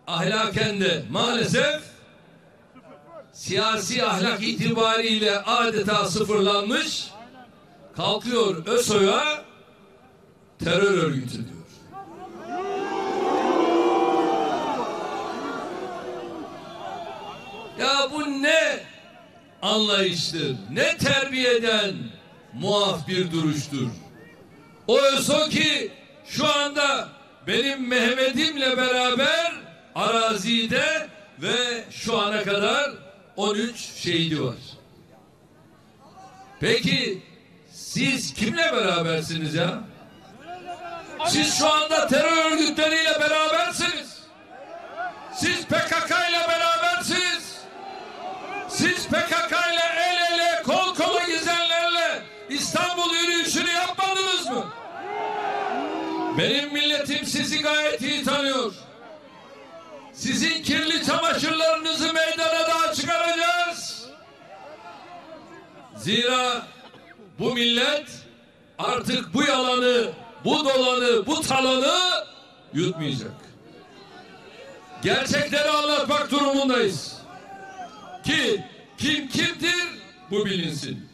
ahlaken de maalesef siyasi ahlak itibariyle adeta sıfırlanmış, kalkıyor ÖSO'ya terör örgütü diyor. Ya bu ne anlayıştır, ne terbiyeden muaf bir duruştur. O ÖSO ki şu anda benim Mehmet'imle beraber arazide ve şu ana kadar 13 şehidi var. Peki siz kimle berabersiniz ya? Siz şu anda terör örgütleriyle berabersiniz. Siz PKK ile berabersiniz. Siz PKK ile el ele kol kola gezenlerle İstanbul yürüyüşünü yapmadınız mı? Benim milletim sizi gayet iyi tanıyor. Sizin kirli çamaşırlarınızı meydana daha çıkaracağız. Zira bu millet artık bu yalanı, bu dolanı, bu talanı yutmayacak. Gerçekleri anlatmak durumundayız. Ki kim kimdir bu bilinsin.